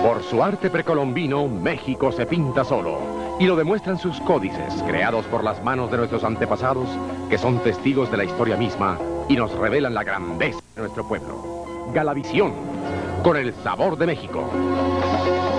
Por su arte precolombino, México se pinta solo. Y lo demuestran sus códices, creados por las manos de nuestros antepasados, que son testigos de la historia misma y nos revelan la grandeza de nuestro pueblo. Galavisión, con el sabor de México.